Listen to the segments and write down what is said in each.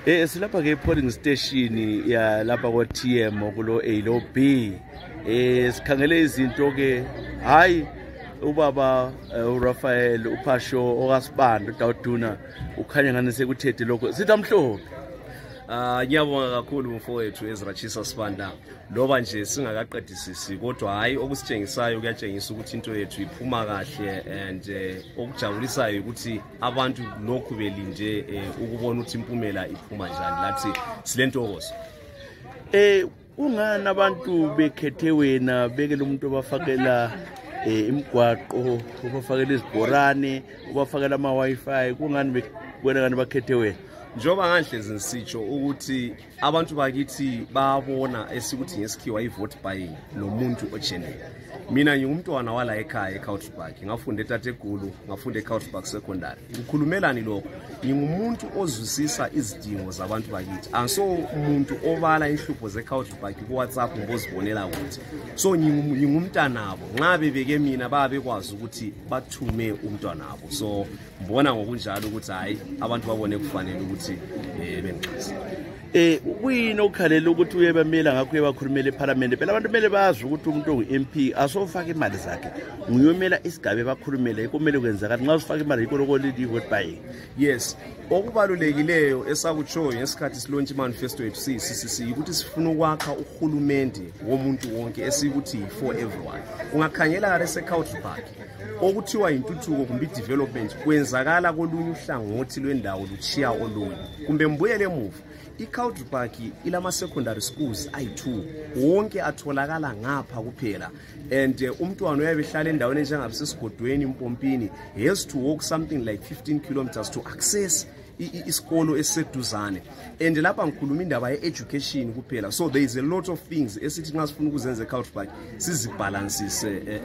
Silapha ke polling station ya lapha kwa TM okulo A lo B. Sikhangele izinto ke hayi ubaba uRafael UPashor Sibanda Udawuduna ukhanya ngani sekuthethe lokho sithi amhlophe. Ngiyabonga kakhulu mfowethu Ezra Tshisa Sibanda loba nje singakaqedisisi kodwa hayi okusitshengisayo kuyatshengisa ukuthi into yethu iphuma kahle and okujabulisayo ukuthi abantu lokhu belinde ukubona ukuthi impumela iphuma njani lathi silentokozo. Ungani abantu bekhethe wena bekele umuntu obafakela imigwaqo ubafakela izibhorane ubafakela ama Wi-Fi kungani wena ngani bakhethe wena? Njoba nganhlezi ngisitsho ukuthi abantu bakithi babona esikuthi ngesikhiwa ivote buying nomuntu ojenele. Mina ngingumntwana wala ekhaya eCowdray ngafunda eTategulu ngafunda eCowdray secondary. Ngikhulumelani lokho ngingumuntu ozwisisa izidingo zabantu bakithi. Angiso umuntu obala inhlupho zeCowdray ku WhatsApp ngozibonela ukuthi. So ngingumntanabo nxa bebeke mina babekwazi ukuthi bathume umntwanabo. So mbona ngokunjalo ukuthi hayi abantu babone kufanele ukuthi bengixhasa. Kuyini okhalela ukuthi uyebamela ngakho uyebakhulumela lephalamende phela abantu kumele bazi ukuthi umuntu ongu-MP asofaka imali zakhe ngiyomela isigaba bakhulumele kumele kwenzakala nxa usifaka imali yikho lokho lithi vote buying. Yes, okubalulekileyo esakutshoyo ngesikhathi silontsha imanifesto yethu ukuthi sifuna ukwakha uhulumende womuntu wonke esikuthi for everyone. Ungakhangela eCowdray okuthiwa intuthuko kumbe development kwenzakala kolunye uhlangothi lwendawo luchiya olunye kumbe mbuyele emuva. iCowdray ilama secondary schools ayi2 wonke atholakala ngapha kuphela and umntwana uyabehlala endaweni enjengabe sesigodweni impompini has to walk something like 15 kilometers to access isikolo eseduzane and lapha ngikhuluma indaba ye-education kuphela. So there is a lot of things esithi nxa sifuna ukuzenza eCowdray sizibalances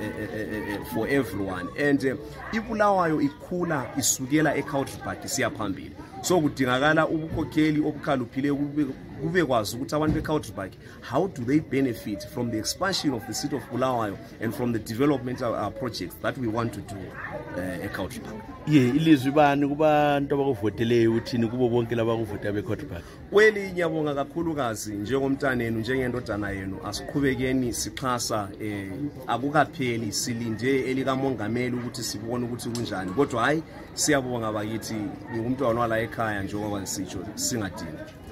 for everyone and iBulawayo ikhula isukela eCowdray siya phambili. So kudingakala ubukhokheli obukhaluphile kube kwazi ukuthi abantu beCowdray how do they benefit from the expansion of the city of Bulawayo and from the developmental projects that we want to do eCowdray. Ilizwi bani kubantu abakuvoteleyo uthini kubo bonke labakuvota beCowdray? Weli ngiyabonga kakhulukazi njengomntanenu njengendodana yenu asiqhubekeni sixhasa akukapheli silinde elikamongameli ukuthi sibone ukuthi kunjani kodwa hayi siyabonga bakithi ngumntwana wala ekhaya njengoba ngisitsho singadini.